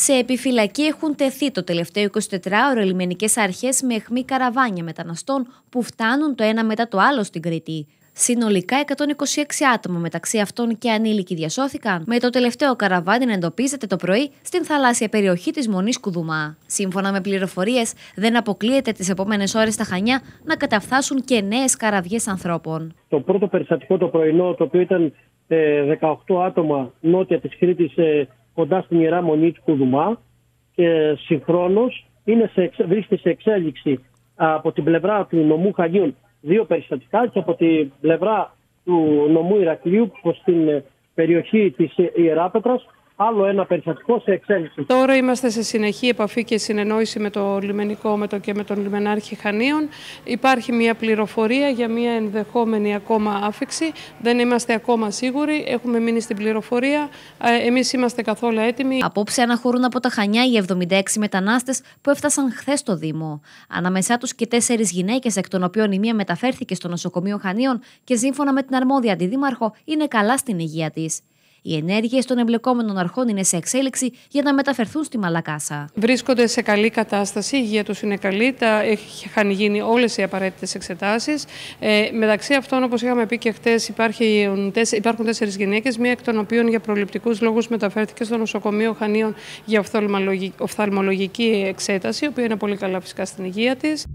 Σε επιφυλακή έχουν τεθεί το τελευταίο 24ωρο οι λιμενικές αρχές με αιχμή καραβάνια μεταναστών που φτάνουν το ένα μετά το άλλο στην Κρήτη. Συνολικά 126 άτομα μεταξύ αυτών και ανήλικοι διασώθηκαν, με το τελευταίο καραβάνι να εντοπίζεται το πρωί στην θαλάσσια περιοχή της Μονής Κουδουμά. Σύμφωνα με πληροφορίες, δεν αποκλείεται τις επόμενες ώρες στα Χανιά να καταφθάσουν και νέες καραβιές ανθρώπων. Το πρώτο περιστατικό το πρωινό, το οποίο ήταν 18 άτομα νότια της Κρήτης, κοντά στην Ιερά Μονή του Κουδουμά, και συγχρόνως βρίσκεται σε εξέλιξη από την πλευρά του νομού Χανίων 2 περιστατικά και από την πλευρά του νομού Ηρακλείου προς την περιοχή της Ιεράπετρας άλλο ένα περιστατικό σε εξέλιξη. Τώρα είμαστε σε συνεχή επαφή και συνεννόηση με το λιμενικό και με τον λιμενάρχη Χανίων. Υπάρχει μια πληροφορία για μια ενδεχόμενη ακόμα άφιξη. Δεν είμαστε ακόμα σίγουροι. Έχουμε μείνει στην πληροφορία. Εμείς είμαστε καθόλου έτοιμοι. Απόψε αναχωρούν από τα Χανιά οι 76 μετανάστες που έφτασαν χθες στο Δήμο. Ανάμεσά τους και 4 γυναίκες, εκ των οποίων η μία μεταφέρθηκε στο νοσοκομείο Χανίων και σύμφωνα με την αρμόδια αντιδήμαρχο είναι καλά στην υγεία της. Οι ενέργειες των εμπλεκόμενων αρχών είναι σε εξέλιξη για να μεταφερθούν στη Μαλακάσα. Βρίσκονται σε καλή κατάσταση, η υγεία τους είναι καλή, είχαν γίνει όλες οι απαραίτητες εξετάσεις. Μεταξύ αυτών, όπως είχαμε πει και χτες, υπάρχουν 4 γυναίκες, μία εκ των οποίων για προληπτικούς λόγους μεταφέρθηκε στο νοσοκομείο Χανίων για οφθαλμολογική εξέταση, η οποία είναι πολύ καλά φυσικά στην υγεία της.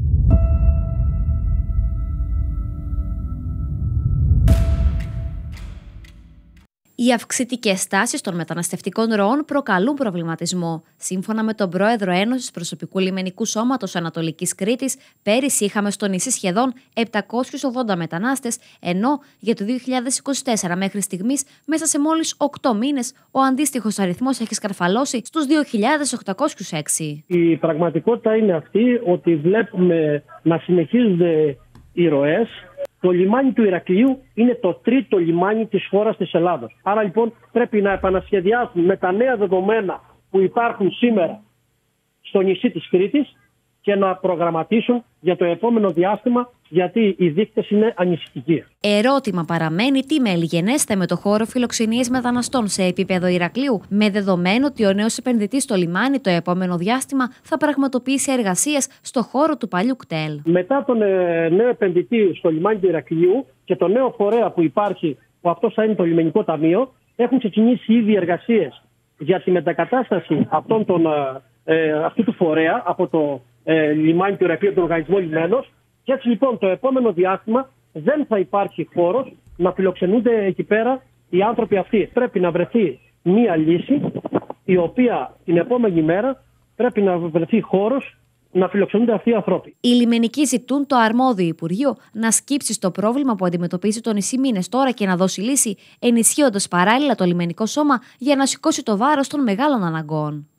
Οι αυξητικές τάσεις των μεταναστευτικών ροών προκαλούν προβληματισμό. Σύμφωνα με τον πρόεδρο Ένωσης Προσωπικού Λιμενικού Σώματος Ανατολικής Κρήτης, πέρυσι είχαμε στο νησί σχεδόν 780 μετανάστες, ενώ για το 2024 μέχρι στιγμής, μέσα σε μόλις 8 μήνες, ο αντίστοιχος αριθμός έχει σκαρφαλώσει στους 2.806. Η πραγματικότητα είναι αυτή ότι βλέπουμε να συνεχίζονται οι ροές. Το λιμάνι του Ηρακλείου είναι το 3ο λιμάνι της χώρας της Ελλάδος. Άρα λοιπόν πρέπει να επανασχεδιάσουν με τα νέα δεδομένα που υπάρχουν σήμερα στο νησί της Κρήτης και να προγραμματίσουν για το επόμενο διάστημα, γιατί οι δείκτες είναι ανησυχητικοί. Ερώτημα παραμένει τι μελιγενέστε με το χώρο φιλοξενίας μεταναστών σε επίπεδο Ηρακλείου, με δεδομένο ότι ο νέος επενδυτής στο λιμάνι το επόμενο διάστημα θα πραγματοποιήσει εργασίες στο χώρο του παλιού κτέλ. Μετά τον νέο επενδυτή στο λιμάνι του Ηρακλείου και το νέο φορέα που υπάρχει, που αυτό θα είναι το λιμενικό ταμείο, έχουν ξεκινήσει ήδη εργασίες για τη μετακατάσταση αυτού του φορέα από το λιμάνι του Ηρακλείου, τον οργανισμό Λιμένος. Και έτσι λοιπόν το επόμενο διάστημα δεν θα υπάρχει χώρος να φιλοξενούνται εκεί πέρα οι άνθρωποι αυτοί. Πρέπει να βρεθεί μία λύση, η οποία την επόμενη μέρα πρέπει να βρεθεί χώρος να φιλοξενούνται αυτοί οι άνθρωποι. Οι λιμενικοί ζητούν το αρμόδιο Υπουργείο να σκύψει στο πρόβλημα που αντιμετωπίζει το νησί μήνες τώρα και να δώσει λύση, ενισχύοντας παράλληλα το λιμενικό σώμα για να σηκώσει το βάρος των μεγάλων αναγκών.